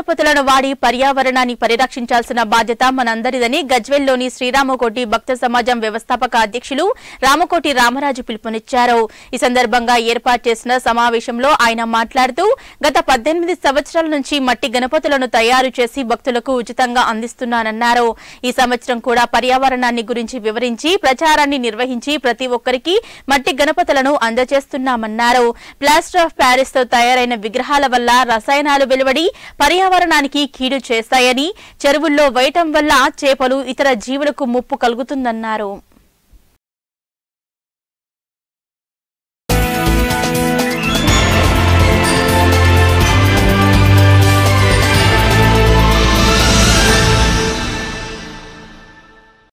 గణపతులను వాడి పర్యావరణాన్ని పరిరక్షించాల్సిన బాధ్యత మనందరిదని గజ్వేల్లోని శ్రీరామకోటి భక్త సమాజం వ్యవస్థాపక అధ్యక్షులు రామకోటి రామరాజు పిలుపునిచ్చారు. ఈ సందర్భంగా ఏర్పాటు చేసిన సమావేశంలో ఆయన మాట్లాడుతూ గత 18 సంవత్సరాల నుంచి మట్టి గణపతులను తయారు చేసి భక్తులకు ఉచితంగా అందిస్తున్నానన్నారు. ఈ సంవత్సరం కూడా పర్యావరణాన్ని గురించి వివరించి ప్రచారాన్ని నిర్వహించి ప్రతి ఒక్కరికి మట్టి గణపతులను అందజేస్తున్నామన్నారు. ప్లాస్టర్ ఆఫ్ ప్యారిస్ తో తయారైన విగ్రహాల వల్ల రసాయనాలు వెలువడి పర్యావరణానికి కీడు చేస్తాయని, చెరువుల్లో వేయటం వల్ల చేపలు ఇతర జీవులకు ముప్పు కలుగుతుందన్నారు.